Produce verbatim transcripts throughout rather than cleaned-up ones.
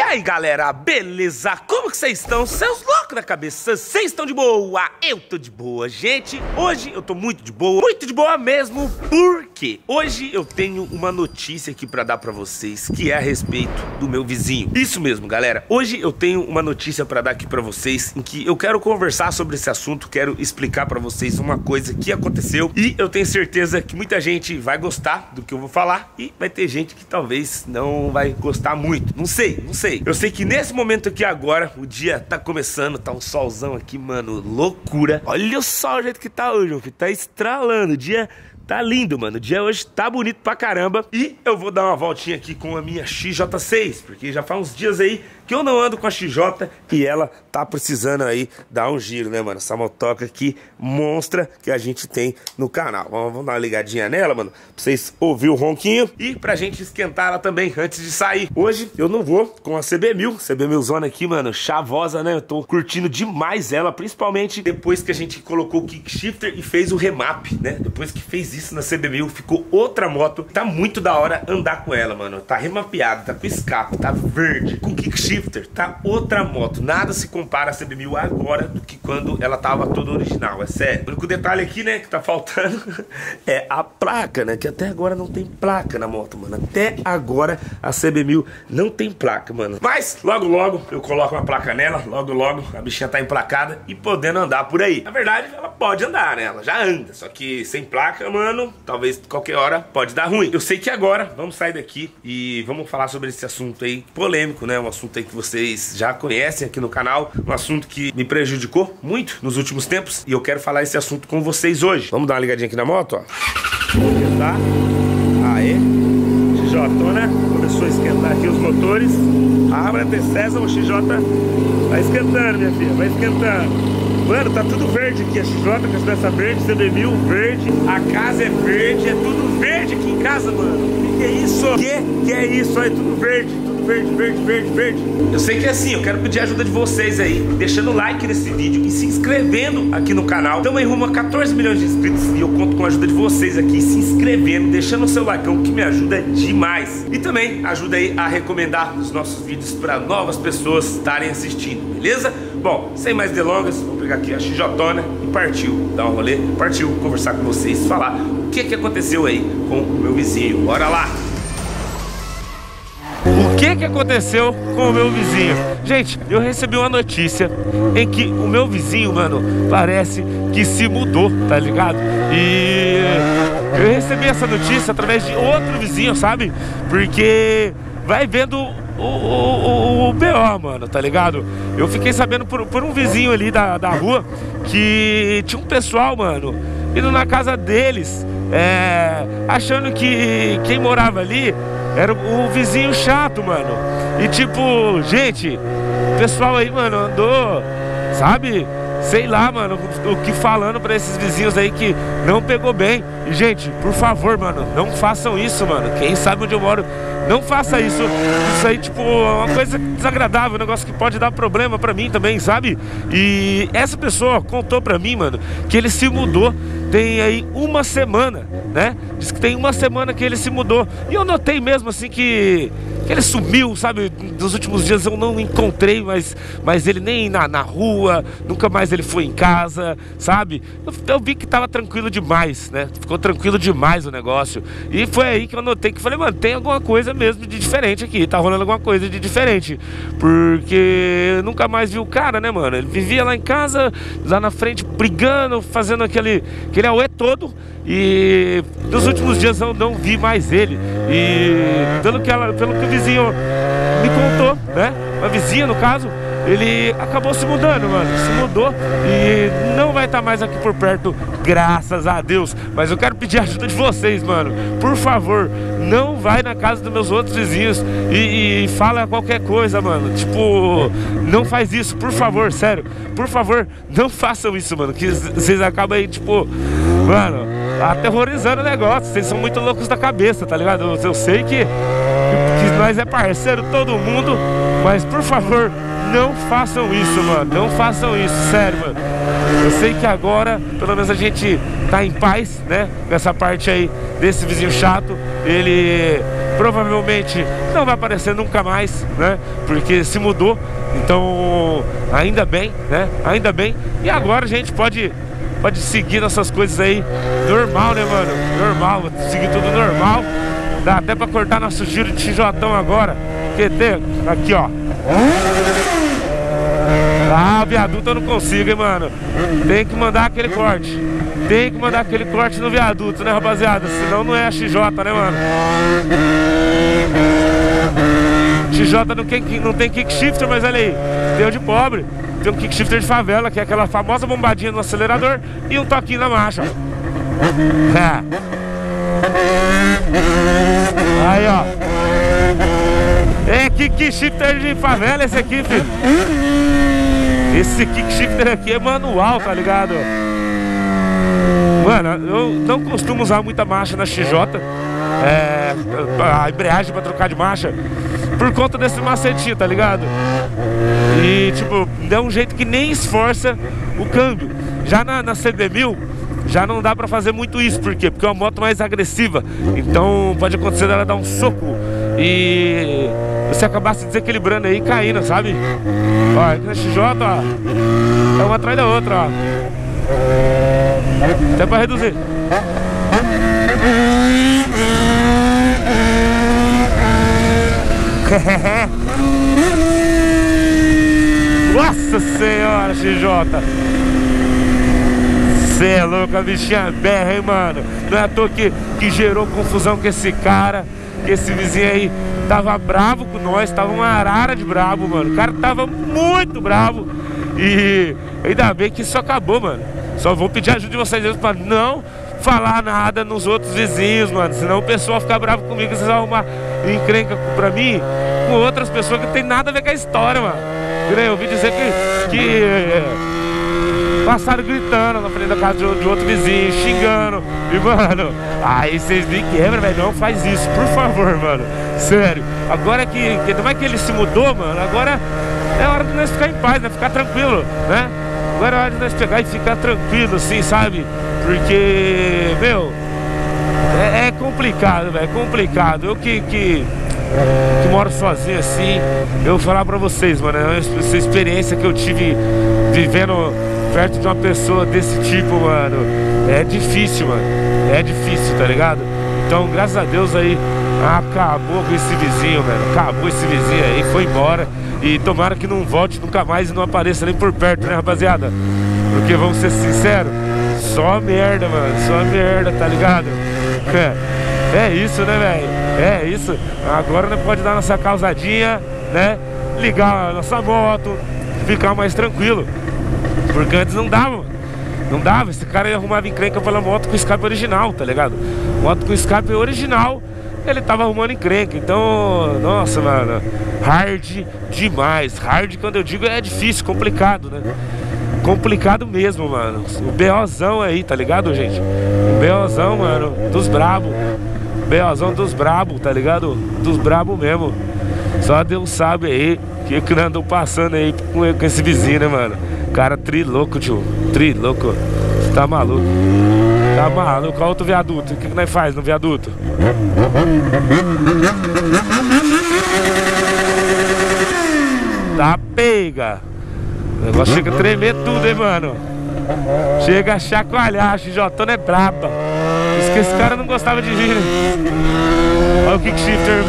aí galera, beleza? Como que vocês estão? Seus loucos da cabeça, vocês estão de boa? Eu tô de boa, gente. Hoje eu tô muito de boa, muito de boa mesmo, porque hoje eu tenho uma notícia aqui pra dar pra vocês, que é a respeito do meu vizinho. Isso mesmo, galera. Hoje eu tenho uma notícia pra dar aqui pra vocês, em que eu quero conversar sobre esse assunto, quero explicar pra vocês uma coisa que aconteceu, e eu tenho certeza que muita gente vai gostar do que eu vou falar, e vai ter gente que talvez não vai gostar muito. Não sei, não sei. Eu sei que nesse momento aqui agora, o dia tá começando, tá um solzão aqui, mano, loucura. Olha o sol, o jeito que tá hoje, meu filho, tá estralando, o dia tá lindo, mano, o dia hoje tá bonito pra caramba. E eu vou dar uma voltinha aqui com a minha X J seis, porque já faz uns dias aí que eu não ando com a X J e ela tá precisando aí dar um giro, né, mano? Essa motoca aqui monstra que a gente tem no canal. Vamos, vamos dar uma ligadinha nela, mano, pra vocês ouvirem o ronquinho e pra gente esquentar ela também antes de sair. Hoje eu não vou com a C B mil, C B mil zona aqui, mano, chavosa, né? Eu tô curtindo demais ela, principalmente depois que a gente colocou o kick shifter e fez o remap, né? Depois que fez isso na C B mil, ficou outra moto. Tá muito da hora andar com ela, mano. Tá remapeada, tá com escape, tá verde, com kick shifter. Tá outra moto, nada se compara a C B mil agora do que quando ela tava toda original, é sério. O único detalhe aqui, né, que tá faltando é a placa, né, que até agora não tem placa na moto, mano. Até agora a C B mil não tem placa, mano. Mas logo logo eu coloco uma placa nela, logo logo a bichinha tá emplacada e podendo andar por aí. Na verdade ela pode andar, né, ela já anda, só que sem placa, mano, talvez qualquer hora pode dar ruim. Eu sei que agora vamos sair daqui e vamos falar sobre esse assunto aí polêmico, né, um assunto aí que vocês já conhecem aqui no canal, um assunto que me prejudicou muito nos últimos tempos e eu quero falar esse assunto com vocês hoje. Vamos dar uma ligadinha aqui na moto, ó. Esquentar. Aê. X J, né? Começou a esquentar aqui os motores. Abra T César, o X J vai esquentando, minha filha, vai esquentando. Mano, tá tudo verde aqui, a X J com as peças verdes, C B mil verde, a casa é verde, é tudo verde aqui em casa, mano. Que é isso? Que que é isso aí, tudo verde, tudo verde, verde, verde, verde. Eu sei que é assim, eu quero pedir a ajuda de vocês aí, deixando o like nesse vídeo e se inscrevendo aqui no canal. Estamos aí rumo a quatorze milhões de inscritos e eu conto com a ajuda de vocês aqui, se inscrevendo, deixando o seu likeão que me ajuda demais. E também ajuda aí a recomendar os nossos vídeos para novas pessoas estarem assistindo, beleza? Bom, sem mais delongas, vou pegar aqui a X J, né, e partiu dar um rolê, partiu conversar com vocês, falar o que que aconteceu aí com o meu vizinho. Bora lá! O que que aconteceu com o meu vizinho? Gente, eu recebi uma notícia em que o meu vizinho, mano, parece que se mudou, tá ligado? E eu recebi essa notícia através de outro vizinho, sabe? Porque vai vendo o, o, o, o B O, mano, tá ligado? Eu fiquei sabendo por, por um vizinho ali da, da rua que tinha um pessoal, mano, indo na casa deles, é, achando que quem morava ali era o, o vizinho chato, mano. E tipo, gente, o pessoal aí, mano, andou, sabe? Sei lá, mano, o que falando pra esses vizinhos aí que não pegou bem. E, gente, por favor, mano, não façam isso, mano. Quem sabe onde eu moro, não faça isso. Isso aí, tipo, é uma coisa desagradável, um negócio que pode dar problema pra mim também, sabe? E essa pessoa contou pra mim, mano, que ele se mudou tem aí uma semana, né? Diz que tem uma semana que ele se mudou. E eu notei mesmo, assim, que, que ele sumiu, sabe? Nos últimos dias eu não encontrei mais, mais ele nem na, na rua, nunca mais ele foi em casa, sabe? Eu, eu vi que tava tranquilo demais, né? Ficou tranquilo demais o negócio. E foi aí que eu notei que falei, mano, tem alguma coisa mesmo de diferente aqui, tá rolando alguma coisa de diferente. Porque eu nunca mais vi o cara, né, mano? Ele vivia lá em casa, lá na frente, brigando, fazendo aquele, aquele auê todo. E nos últimos dias eu não vi mais ele. E pelo que, ela, pelo que o vizinho me contou, né? A vizinha, no caso, ele acabou se mudando, mano. Se mudou e não vai estar mais aqui por perto, graças a Deus. Mas eu quero pedir a ajuda de vocês, mano. Por favor, não vai na casa dos meus outros vizinhos e, e fala qualquer coisa, mano. Tipo, não faz isso, por favor, sério. Por favor, não façam isso, mano. Que vocês acabam aí, tipo, mano, aterrorizando o negócio. Vocês são muito loucos da cabeça, tá ligado? Eu, eu sei que, que nós é parceiro, todo mundo. Mas, por favor, não façam isso, mano. Não façam isso, sério, mano. Eu sei que agora, pelo menos a gente tá em paz, né? Nessa parte aí desse vizinho chato. Ele provavelmente não vai aparecer nunca mais, né? Porque se mudou, então ainda bem, né? Ainda bem. E agora a gente pode, pode seguir nossas coisas aí normal, né, mano? Normal, seguir tudo normal. Dá até pra cortar nosso giro de X J agora. Q T, aqui ó. Ah, viaduto eu não consigo, hein, mano. Tem que mandar aquele corte. Tem que mandar aquele corte no viaduto, né, rapaziada? Senão não é a X J, né, mano? X J não tem, não tem kick shifter, mas olha aí, tem o de pobre. Tem um kick shifter de favela, que é aquela famosa bombadinha no acelerador e um toquinho na marcha, ó. É. Aí, ó. É kick shifter de favela esse aqui, filho. Esse kick shifter aqui é manual, tá ligado? Mano, eu não costumo usar muita marcha na X J, é, a embreagem pra trocar de marcha, por conta desse macetinho, tá ligado? E tipo, é um jeito que nem esforça o câmbio. Já na, na C B mil já não dá pra fazer muito isso. Por quê? Porque é uma moto mais agressiva. Então pode acontecer dela dar um soco e você acabar se desequilibrando aí e caindo, sabe? Ó, aqui na X J, ó, é uma atrás da outra, ó. Até pra reduzir. Nossa senhora, X J. Cê é louco, a bichinha berra, hein, mano. Não é à toa que, que gerou confusão com esse cara. Que esse vizinho aí tava bravo com nós. Tava uma arara de bravo, mano. O cara tava muito bravo. E ainda bem que isso acabou, mano. Só vou pedir ajuda de vocês mesmo pra não falar nada nos outros vizinhos, mano. Senão o pessoal fica bravo comigo. Vocês vão arrumar encrenca pra mim com outras pessoas que não tem nada a ver com a história, mano. Eu ouvi dizer que, que é, passaram gritando na frente da casa de, de outro vizinho, xingando. E, mano, aí vocês me quebram, velho. Não faz isso, por favor, mano. Sério. Agora que, que não é que ele se mudou, mano. Agora é hora de nós ficar em paz, né? Ficar tranquilo, né? Agora é hora de nós pegar e ficar tranquilo, assim, sabe? Porque, meu, é, é complicado, velho. É complicado. Eu que, que, que moro sozinho, assim, eu vou falar pra vocês, mano. Essa experiência que eu tive vivendo perto de uma pessoa desse tipo, mano, é difícil, mano. É difícil, tá ligado? Então, graças a Deus aí, acabou com esse vizinho, velho. Acabou esse vizinho aí, foi embora. E tomara que não volte nunca mais e não apareça nem por perto, né, rapaziada? Porque, vamos ser sinceros, só merda, mano. Só merda, tá ligado? É, é isso, né, velho? É isso. Agora nós pode dar nossa causadinha, né? Ligar a nossa moto, ficar mais tranquilo. Porque antes não dava, não dava. Esse cara ia arrumava encrenca pela moto com escape original, tá ligado? Moto com escape original, ele tava arrumando encrenca. Então, nossa, mano, hard demais. Hard, quando eu digo, é difícil, complicado, né? Complicado mesmo, mano. O BOzão aí, tá ligado, gente? O BOzão, mano, dos brabo. BOzão dos brabo, tá ligado? Dos brabo mesmo. Só Deus sabe aí que que andam passando aí com, com esse vizinho, né, mano? Cara, trilouco, tio. Trilouco. Você tá maluco? Tá maluco? Olha outro viaduto. O que que nós faz no viaduto? Tá pega. O negócio chega a tremer tudo, hein, mano? Chega a chacoalhar. A X J é braba. Isso que esse cara não gostava de vir. Olha o kick shifter.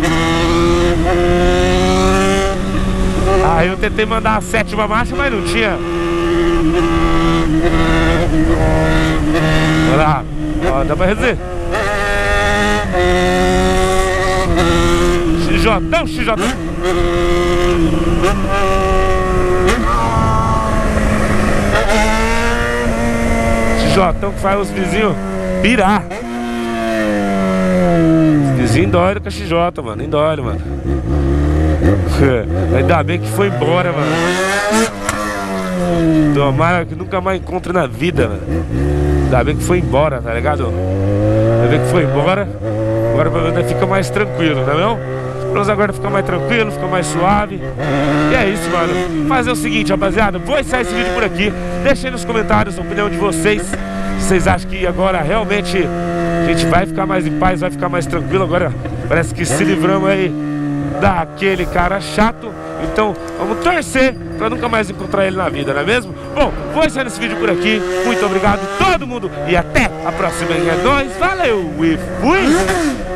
Aí eu tentei mandar a sétima marcha, mas não tinha. Olha lá. Ó, dá pra reduzir. X J, não, X J. X J que faz os vizinhos pirar. Os vizinhos doido com a X J, mano. Nem doido, mano. Ainda bem que foi embora, mano. Tomara que nunca mais encontre na vida, mano. Ainda bem que foi embora, tá ligado? Ainda bem que foi embora. Agora pra mim fica mais tranquilo, não é não? Vamos agora ficar mais tranquilo, ficar mais suave. E é isso, mano. Fazer o seguinte, rapaziada, vou encerrar esse vídeo por aqui. Deixem nos comentários a opinião de vocês. Se vocês acham que agora realmente a gente vai ficar mais em paz, vai ficar mais tranquilo. Agora Parece que se livramos aí daquele cara chato. Então vamos torcer pra nunca mais encontrar ele na vida, não é mesmo? Bom, vou encerrar esse vídeo por aqui. Muito obrigado a todo mundo e até a próxima. É nóis, valeu e fui!